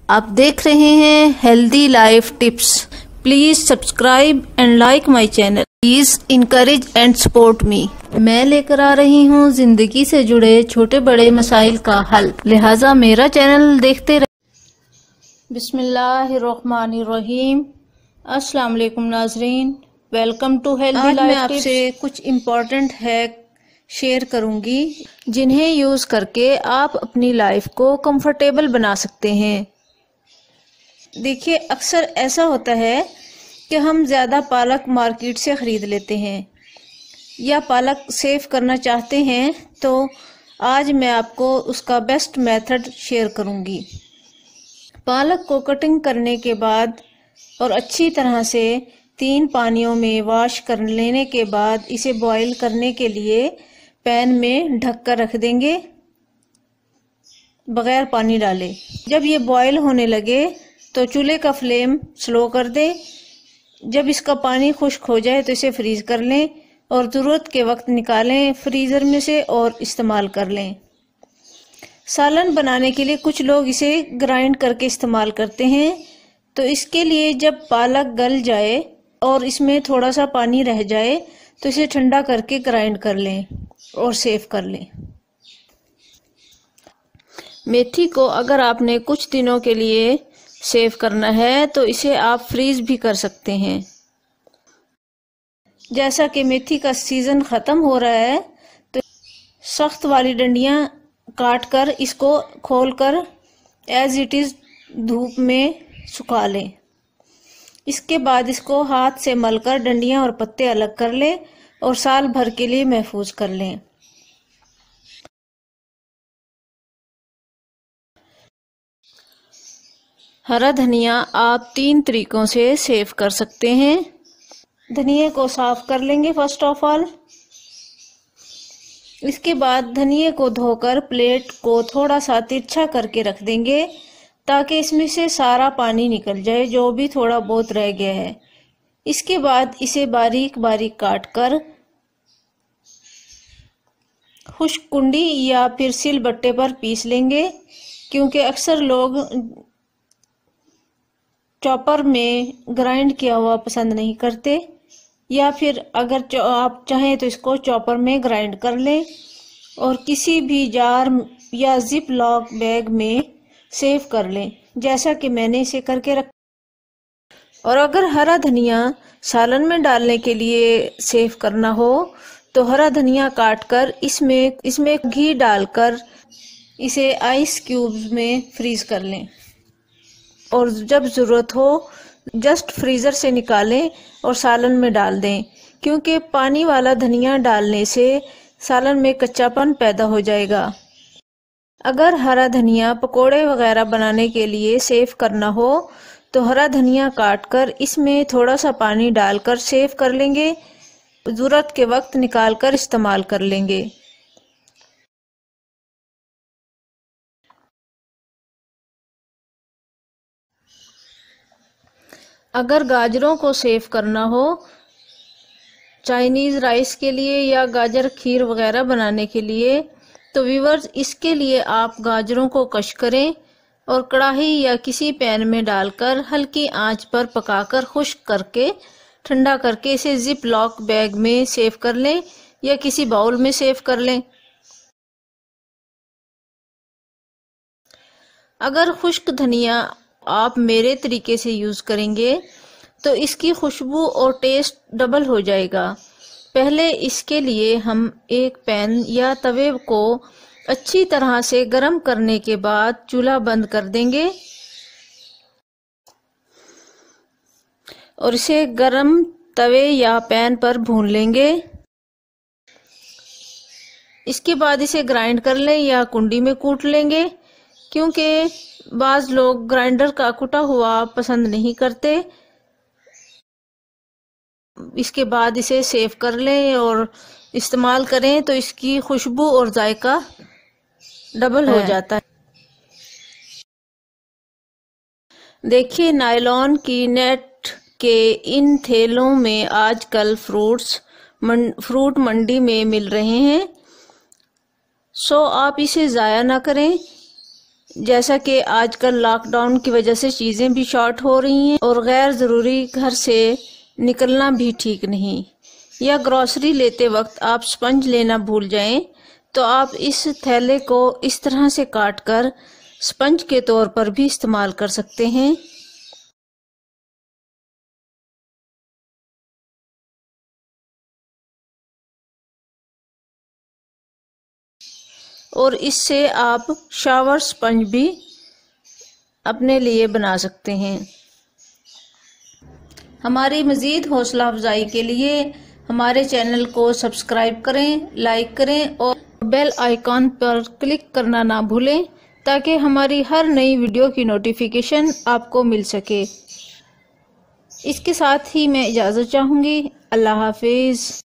आप देख रहे हैं healthy life tips. Please subscribe and like my channel. Please encourage and support me. मैं लेकर आ रही हूँ जिंदगी से जुड़े छोटे बड़े मसाइल का हल, लिहाजा मेरा चैनल देखते रहिए। बिस्मिल्लाहिर्रहमानिर्रहीम। अस्सलाम वालेकुम नाजरीन, वेलकम टू हेल्दी लाइफ। मैं आपसे कुछ इम्पोर्टेंट हैक शेयर करूंगी जिन्हें यूज करके आप अपनी लाइफ को कंफर्टेबल बना सकते हैं। देखिए, अक्सर ऐसा होता है कि हम ज़्यादा पालक मार्केट से ख़रीद लेते हैं या पालक सेव करना चाहते हैं, तो आज मैं आपको उसका बेस्ट मेथड शेयर करूंगी। पालक को कटिंग करने के बाद और अच्छी तरह से 3 पानियों में वॉश कर लेने के बाद इसे बॉईल करने के लिए पैन में ढक कर रख देंगे बगैर पानी डाले। जब ये बॉईल होने लगे तो चूल्हे का फ्लेम स्लो कर दें। जब इसका पानी खुश्क हो जाए तो इसे फ्रीज कर लें और ज़रूरत के वक्त निकालें फ्रीज़र में से और इस्तेमाल कर लें। सालन बनाने के लिए कुछ लोग इसे ग्राइंड करके इस्तेमाल करते हैं, तो इसके लिए जब पालक गल जाए और इसमें थोड़ा सा पानी रह जाए तो इसे ठंडा करके ग्राइंड कर लें और सेव कर लें। मेथी को अगर आपने कुछ दिनों के लिए सेव करना है तो इसे आप फ्रीज भी कर सकते हैं। जैसा कि मेथी का सीजन ख़त्म हो रहा है तो सख्त वाली डंडियां काट कर इसको खोलकर एज इट इज़ धूप में सुखा लें। इसके बाद इसको हाथ से मलकर डंडियां और पत्ते अलग कर लें और साल भर के लिए महफूज कर लें। हरा धनिया आप 3 तरीकों से सेव कर सकते हैं। धनिया को साफ कर लेंगे फर्स्ट ऑफ ऑल। इसके बाद धनिया को धोकर प्लेट को थोड़ा सा तिरछा करके रख देंगे ताकि इसमें से सारा पानी निकल जाए जो भी थोड़ा बहुत रह गया है। इसके बाद इसे बारीक बारीक काट कर खुश्क कुंडी या फिर सिलबट्टे पर पीस लेंगे, क्योंकि अक्सर लोग चॉपर में ग्राइंड किया हुआ पसंद नहीं करते, या फिर अगर आप चाहें तो इसको चॉपर में ग्राइंड कर लें और किसी भी जार या जिप लॉक बैग में सेव कर लें, जैसा कि मैंने इसे करके रखा। और अगर हरा धनिया सालन में डालने के लिए सेव करना हो तो हरा धनिया काट कर इसमें घी डालकर इसे आइस क्यूब्स में फ्रीज कर लें और जब ज़रूरत हो जस्ट फ्रीज़र से निकालें और सालन में डाल दें, क्योंकि पानी वाला धनिया डालने से सालन में कच्चापन पैदा हो जाएगा। अगर हरा धनिया पकोड़े वगैरह बनाने के लिए सेव करना हो तो हरा धनिया काट कर इसमें थोड़ा सा पानी डालकर सेव कर लेंगे, ज़रूरत के वक्त निकाल कर इस्तेमाल कर लेंगे। अगर गाजरों को सेव करना हो चाइनीज़ राइस के लिए या गाजर खीर वगैरह बनाने के लिए, तो व्यूअर्स इसके लिए आप गाजरों को कश करें और कढ़ाई या किसी पैन में डालकर हल्की आंच पर पकाकर खुश्क करके ठंडा करके इसे जिप लॉक बैग में सेव कर लें या किसी बाउल में सेव कर लें। अगर खुश्क धनिया आप मेरे तरीके से यूज़ करेंगे तो इसकी खुशबू और टेस्ट डबल हो जाएगा। पहले इसके लिए हम एक पैन या तवे को अच्छी तरह से गर्म करने के बाद चूल्हा बंद कर देंगे और इसे गर्म तवे या पैन पर भून लेंगे। इसके बाद इसे ग्राइंड कर लें या कुंडी में कूट लेंगे, क्योंकि बाज लोग ग्राइंडर का कुटा हुआ पसंद नहीं करते। इसके बाद इसे सेव कर लें और इस्तेमाल करें तो इसकी खुशबू और जायका डबल हो जाता है। देखिए, नायलॉन की नेट के इन थैलों में आजकल फ्रूट मंडी में मिल रहे हैं, सो आप इसे ज़ाया ना करें। जैसा कि आजकल लॉकडाउन की वजह से चीज़ें भी शॉर्ट हो रही हैं और गैर ज़रूरी घर से निकलना भी ठीक नहीं। या ग्रॉसरी लेते वक्त आप स्पंज लेना भूल जाएं तो आप इस थैले को इस तरह से काट कर स्पंज के तौर पर भी इस्तेमाल कर सकते हैं। और इससे आप शावर स्पंज भी अपने लिए बना सकते हैं। हमारी मज़ीद हौसला अफजाई के लिए हमारे चैनल को सब्सक्राइब करें, लाइक करें और बेल आइकॉन पर क्लिक करना ना भूलें ताकि हमारी हर नई वीडियो की नोटिफिकेशन आपको मिल सके। इसके साथ ही मैं इजाज़त चाहूँगी। अल्लाह हाफिज़।